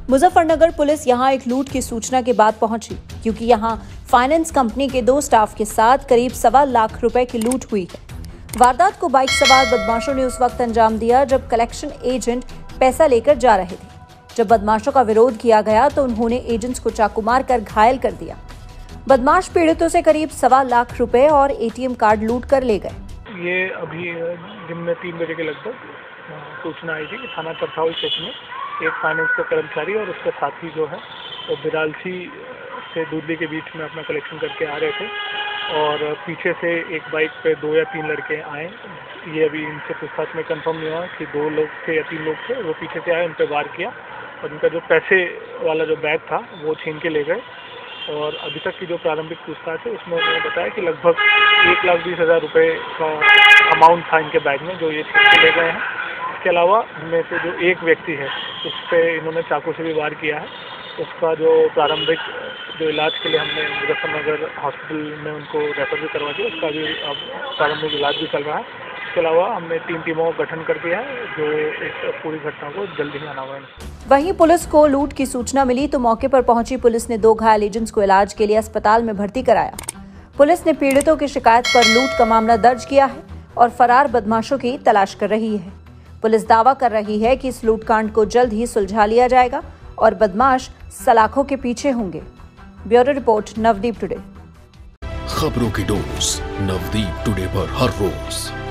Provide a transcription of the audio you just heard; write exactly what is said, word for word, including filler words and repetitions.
Muzaffarnagar police यहां एक लूट की सूचना के बाद पहुंची, क्योंकि यहां फाइनेंस कंपनी के दो स्टाफ के साथ करीब सवा लाख रुपए की लूट हुई है। वारदात को बाइक सवार बदमाशों ने उस वक्त अंजाम दिया जब कलेक्शन एजेंट पैसा लेकर जा रहे थे। जब बदमाशों का विरोध किया गया तो उन्होंने एजेंट्स को चाकू मारकर घायल कर दिया। बदमाश पीड़ितों से करीब सवा लाख रुपए और एटीएम कार्ड लूट कर ले गए। ये अभी दिन में तीन बजे के लगभग सूचना आई थी कि थाना चरथावल स्टेशन में एक फाइनेंस का कर्मचारी और उसके साथी जो है वो बिरालसी से दूरली के बीच में अपना कलेक्शन करके आ रहे थे और पीछे से एक बाइक पे दो या तीन लड़के आए। ये अभी इनसे पूछताछ में कंफर्म नहीं हुआ कि दो लोग थे या तीन लोग थे। वो पीछे से आए, उन पर वार किया और उनका जो पैसे वाला जो बैग था वो छीन के ले गए। और अभी तक की जो प्रारंभिक पूछताछ है उसमें उन्होंने बताया कि लगभग एक लाख बीस हज़ार रुपये का अमाउंट था इनके बैग में जो ये छीन के ले गए हैं। इसके अलावा इनमें से जो एक व्यक्ति है उस पर इन्होंने चाकू से भी वार किया है। उसका जो प्रारंभिक जो इलाज के लिए हमने मुजफ्फरनगर हॉस्पिटल में उनको रेफर भी करवा दिया, उसका भी अब प्रारंभिक इलाज भी चल रहा है। इसके अलावा हमने तीन टीमों का गठन कर दिया है जो इस पूरी घटना को जल्दी ही अनावरण। वहीं पुलिस को लूट की सूचना मिली तो मौके पर पहुंची पुलिस ने दो घायल एजेंट्स को इलाज के लिए अस्पताल में भर्ती कराया। पुलिस ने पीड़ितों की शिकायत पर लूट का मामला दर्ज किया है और फरार बदमाशों की तलाश कर रही है। पुलिस दावा कर रही है कि इस लूटकांड को जल्द ही सुलझा लिया जाएगा और बदमाश सलाखों के पीछे होंगे। Bureau report, Navdeep today. खबरों की डोज नवदीप टुडे पर हर रोज